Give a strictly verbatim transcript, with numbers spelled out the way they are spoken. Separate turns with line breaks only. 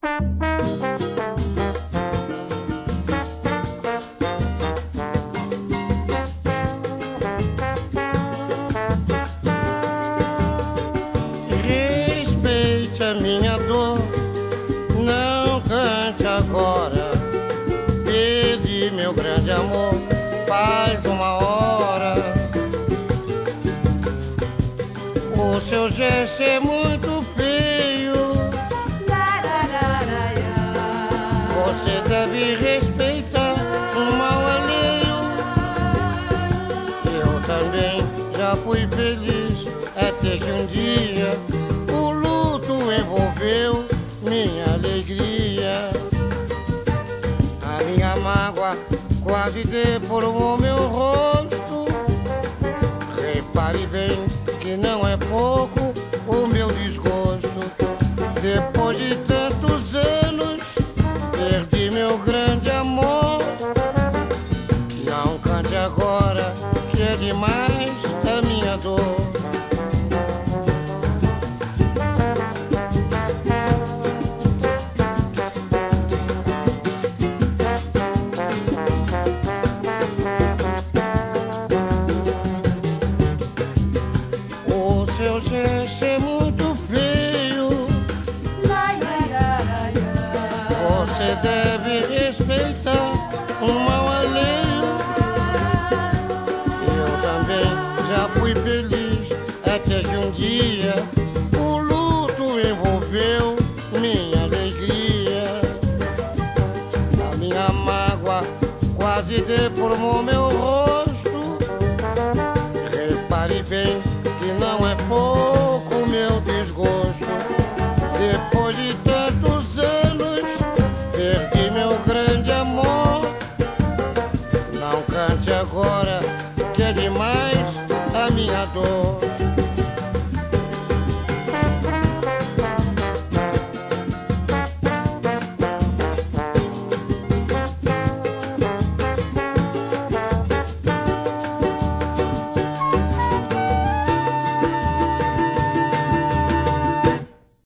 Respeite a minha dor, não cante agora. Perdi meu grande amor faz uma hora. O seu gesto é muito feio, você deve respeitar o mal alheio. Eu também já fui feliz até que um dia o luto envolveu minha alegria. A minha mágoa quase deformou meu rosto. Repare bem que não é pouco o meu desgosto. Depois de tantos anos, perdi meu grande amor. Não cante agora, que é demais a minha dor. Seu gesto é muito feio, você deve respeitar o mal alheio. Eu também já fui feliz até que um dia o luto envolveu minha alegria. A minha mágoa quase deformou meu rosto. Repare bem que não é pouco meu desgosto. Depois de tantos anos, perdi meu grande amor. Não cante agora, que é demais a minha dor.